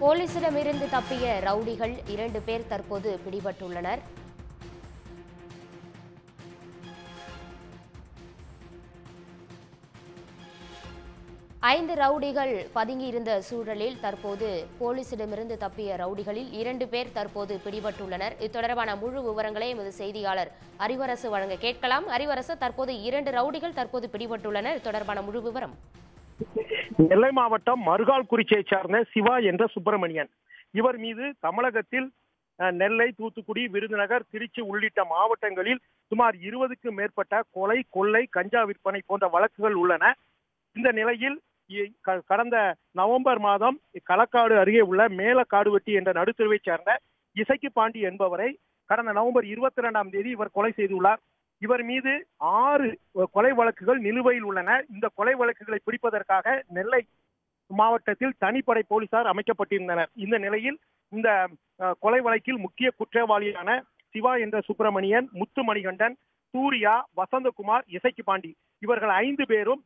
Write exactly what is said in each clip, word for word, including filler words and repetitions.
போலீசிடமிருந்து தப்பிய ரவுடிகள் இரண்டு பேர் தற்போது பிடிபட்டுள்ளனர். ஐந்து ரவுடிகள் பதுங்கியிருந்த சூழலில் தற்போது போலீசிடமிருந்து தப்பிய ரவுடிகளில் இரண்டு பேர் தற்போது பிடிபட்டுள்ளனர். இது தொடர்பான முழு விவரங்களை எமது செய்தியாளர் அறிவரசு வழங்க கேட்கலாம். அறிவரசு, தற்போது இரண்டு ரவுடிகள் தற்போது பிடிபட்டுள்ளனர். இது தொடர்பான முழு விவரம். நெல்லை மாவட்டம் மருகால்குறிச்சியை சார்ந்த சிவா என்ற சுப்பிரமணியன், இவர் மீது தமிழகத்தில் நெல்லை, தூத்துக்குடி, விருதுநகர், திருச்சி உள்ளிட்ட மாவட்டங்களில் சுமார் இருபதுக்கும் மேற்பட்ட கொலை, கொள்ளை, கஞ்சா விற்பனை போன்ற வழக்குகள் உள்ளன. இந்த நிலையில் கடந்த நவம்பர் மாதம் களக்காடு அருகே உள்ள மேலக்காடுவெட்டி என்ற நடுத்தருவை சேர்ந்த இசைக்கு பாண்டி என்பவரை கடந்த நவம்பர் இருபத்தி இரண்டாம் தேதி இவர் கொலை செய்துள்ளார். இவர் மீது ஆறு கொலை வழக்குகள் நிலுவையில் உள்ளன. இந்த கொலை வழக்குகளை பிடிப்பதற்காக நெல்லை மாவட்டத்தில் தனிப்படை போலீசார் அமைக்கப்பட்டிருந்தனர். இந்த நிலையில் இந்த கொலை வழக்கில் முக்கிய குற்றவாளியான சிவா என்ற சுப்பிரமணியன், முத்து மணிகண்டன், சூர்யா, வசந்தகுமார், இசைக்கு பாண்டி இவர்கள் ஐந்து பேரும்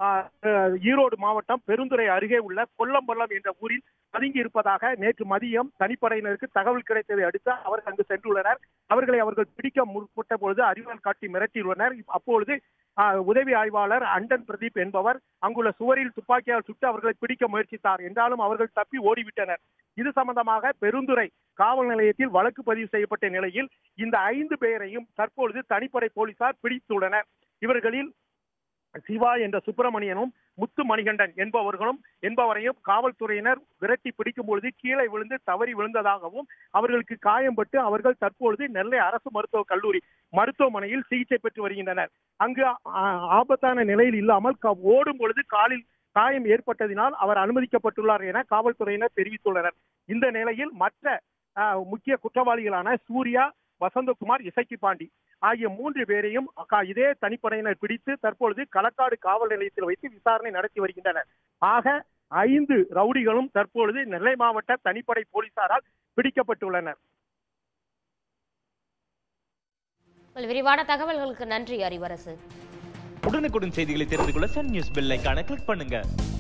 ஈரோடு மாவட்டம் பெருந்துறை அருகே உள்ள கொல்லம்பள்ளம் என்ற ஊரில் பதுங்கி இருப்பதாக நேற்று மதியம் தனிப்படையினருக்கு தகவல் கிடைத்ததை அடுத்து அவர்கள் அங்கு சென்றுள்ளனர். அவர்களை அவர்கள் பிடிக்க முற்பட்ட பொழுது அறிவால் காட்டி மிரட்டியுள்ளனர். அப்பொழுது உதவி ஆய்வாளர் அண்டன் பிரதீப் என்பவர் அங்குள்ள சுவரில் துப்பாக்கியால் சுட்டு அவர்களை பிடிக்க முயற்சித்தார். என்றாலும் அவர்கள் தப்பி ஓடிவிட்டனர். இது சம்பந்தமாக பெருந்துறை காவல் நிலையத்தில் வழக்கு பதிவு செய்யப்பட்ட நிலையில் இந்த ஐந்து பேரையும் தற்பொழுது தனிப்படை போலீசார் பிடித்துள்ளனர். இவர்களில் சிவா என்ற சுப்பிரமணியனும் முத்து மணிகண்டன் என்பவர்களும் என்பவரையும் காவல்துறையினர் விரட்டி பிடிக்கும் பொழுது கீழே விழுந்து தவறி விழுந்ததாகவும் அவர்களுக்கு காயம்பட்டு அவர்கள் தற்பொழுது நெல்லை அரசு மருத்துவக் கல்லூரி மருத்துவமனையில் சிகிச்சை பெற்று வருகின்றனர். அங்கு ஆபத்தான நிலையில் இல்லாமல் ஓடும் பொழுது காலில் காயம் ஏற்பட்டதினால் அவர் அனுமதிக்கப்பட்டுள்ளார் என காவல்துறையினர் தெரிவித்துள்ளனர். இந்த நிலையில் மற்ற முக்கிய குற்றவாளிகளான சூர்யா, வசந்தகுமார், இசைக்கு பாண்டி ஆகிய மூன்று பேரையும் இதே தனிப்படையினர் பிடித்து தற்பொழுது களக்காடு காவல் நிலையத்தில் வைத்து விசாரணை நடத்தி வருகின்றனர். ஆக ஐந்து ரவுடிகளும் தற்பொழுது நெல்லை மாவட்ட தனிப்படை போலீசாரால் பிடிக்கப்பட்டுள்ளனர். விரிவான தகவல்களுக்கு நன்றி அறிவரசு. உடனுக்குடன் செய்திகளை தெரிந்து கொள்ள சன் நியூஸ் பெல் ஐகானை கிளிக் பண்ணுங்க.